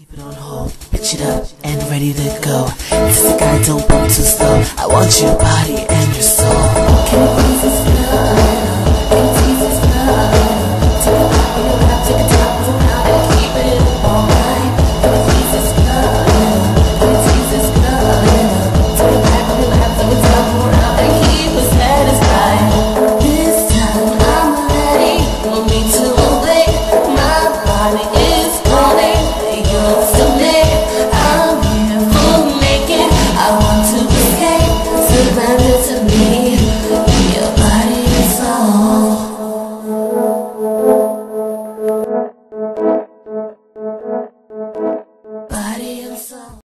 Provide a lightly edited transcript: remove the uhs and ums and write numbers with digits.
Keep it on hold, pitch it up, and ready to go. This guy don't bump too slow. I want your body and your soul.